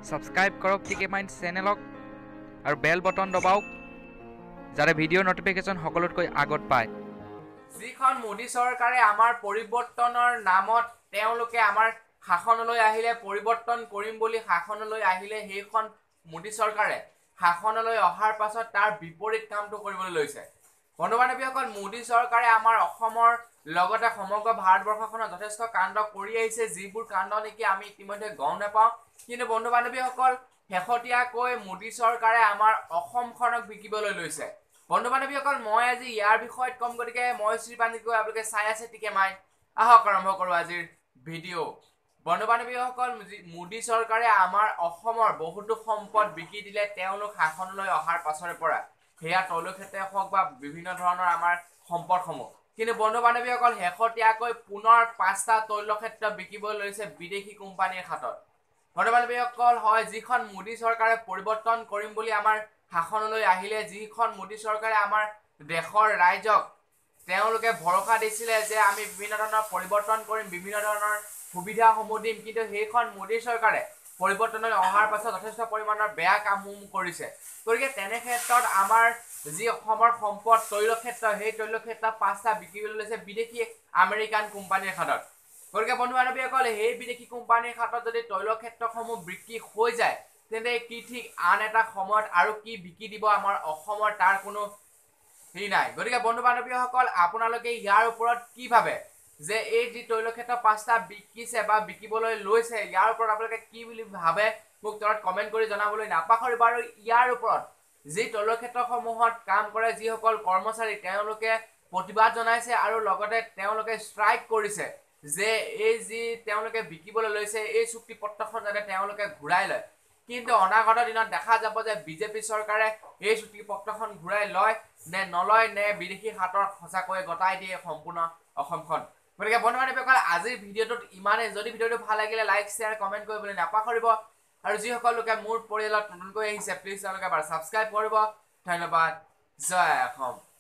Subscribe কৰক টিকে mind চেনেলক আৰু বেল বটন দবাওক যাতে ভিডিঅ' নটিফিকেশ্যন সকলোতকৈ আগত পায়। যিখন মোদী চৰকাৰে আমাৰ পৰিৱৰ্তনৰ নামত তেওঁলোকে আমাৰ শাসনলৈ আহিলে, পৰিৱৰ্তন কৰিম বুলি শাসনলৈ আহিলে, সেইখন মোদী চৰকাৰে শাসনলৈ অহাৰ পাছত তাৰ বিপৰীত কামটো কৰিবলৈ লৈছে। বন্ধু বান্ধৱীসকল, মোদী চৰকাৰে আমাৰ অসমৰ লগতে সমগ্ৰ ভাৰতবৰ্ষখনত যথেষ্ট কাণ্ড কৰি আহিছে, যিবোৰ কাণ্ড নেকি আমি ইতিমধ্যে গম নাপাওঁ। কিন্তু বন্ধু বান্ধৱীসকল, শেহতীয়াকৈ মোদী চৰকাৰে আমাৰ অসমখনক বিকিবলৈ লৈছে। বন্ধু বান্ধৱীসকল, মই আজি ইয়াৰ বিষয়ত কম, গতিকে মই শ্ৰীপানীকৈ আপোনালোকে চাই আছে টিকে মাই। আহক আৰম্ভ কৰোঁ আজিৰ ভিডিঅ'। বন্ধু বান্ধৱীসকল, মোদী চৰকাৰে আমাৰ অসমৰ বহুতো সম্পদ বিকি দিলে তেওঁলোক শাসনলৈ অহাৰ পাছৰে পৰা, সেয়া তৈলক্ষেত্ৰই হওক বা বিভিন্ন ধৰণৰ আমাৰ সম্পদসমূহ। কিন্তু বন্ধু বান্ধৱীসকল, শেহতীয়াকৈ পুনৰ 5টা তৈলক্ষেত্ৰ বিকিবলৈ লৈছে বিদেশী কোম্পানীৰ হাতত। বন্ধু বান্ধৱীসকল, হয়, যিখন মোদী চৰকাৰে পৰিৱৰ্তন কৰিম বুলি আমাৰ শাসনলৈ আহিলে, যিখন মোদী চৰকাৰে আমাৰ দেশৰ ৰাইজক তেওঁলোকে ভৰসা দিছিলে যে আমি বিভিন্ন ধৰণৰ পৰিৱৰ্তন কৰিম, বিভিন্ন ধৰণৰ সুবিধাসমূহ দিম, কিন্তু সেইখন মোদী চৰকাৰে পৰিৱৰ্তনলৈ অহাৰ পাছত যথেষ্ট পৰিমাণৰ বেয়া কামসমূহ কৰিছে। গতিকে তেনে ক্ষেত্ৰত আমাৰ যি অসমৰ সম্পদ তৈলক্ষেত্ৰ, সেই তৈলক্ষেত্ৰ 5টা বিকিবলৈ লৈছে বিদেশী আমেৰিকান কোম্পানীৰ হাতত। গতিকে বন্ধু বান্ধৱীসকল, সেই বিদেশী কোম্পানীৰ হাতত যদি তৈলক্ষেত্ৰসমূহ বিক্ৰী হৈ যায়, তেন্তে কি ঠিক আন এটা সময়ত আৰু কি বিকি দিব আমাৰ অসমৰ তাৰ কোনো হেৰি নাই। গতিকে বন্ধু বান্ধৱীসকল, আপোনালোকে ইয়াৰ ওপৰত কি ভাবে যে এই যি তৈলক্ষেত্ৰ 5টা বিকিছে বা বিকিবলৈ লৈছে, ইয়াৰ ওপৰত আপোনালোকে কি বুলি ভাবে মোক তলত কমেণ্ট কৰি জনাবলৈ নাপাহৰিব। আৰু ইয়াৰ ওপৰত যি তৈলক্ষেত্ৰসমূহত কাম কৰে যিসকল কৰ্মচাৰী, তেওঁলোকে প্ৰতিবাদ জনাইছে আৰু লগতে তেওঁলোকে ষ্ট্ৰাইক কৰিছে যে এই যি তেওঁলোকে বিকিবলৈ লৈছে এই চুক্তি পত্ৰখন যাতে তেওঁলোকে ঘূৰাই লয়। কিন্তু অনাগত দিনত দেখা যাব যে বিজেপি চৰকাৰে এই চুক্তি পত্ৰখন ঘূৰাই লয় নে নলয়, নে বিদেশী হাতত সঁচাকৈ গতাই দিয়ে সম্পূৰ্ণ অসমখন। গতিকে বন্ধু বান্ধৱীসকল, আজিৰ ভিডিঅ'টোত ইমানেই। যদি ভিডিঅ'টো ভাল লাগিলে লাইক, শ্বেয়াৰ, কমেণ্ট কৰিবলৈ নাপাহৰিব। আৰু যিসকল লোকে মোৰ পৰিয়ালত নতুনকৈ আহিছে, প্লিজ তেওঁলোকে এবাৰ ছাবস্ক্ৰাইব কৰিব। ধন্যবাদ। জয় অসম।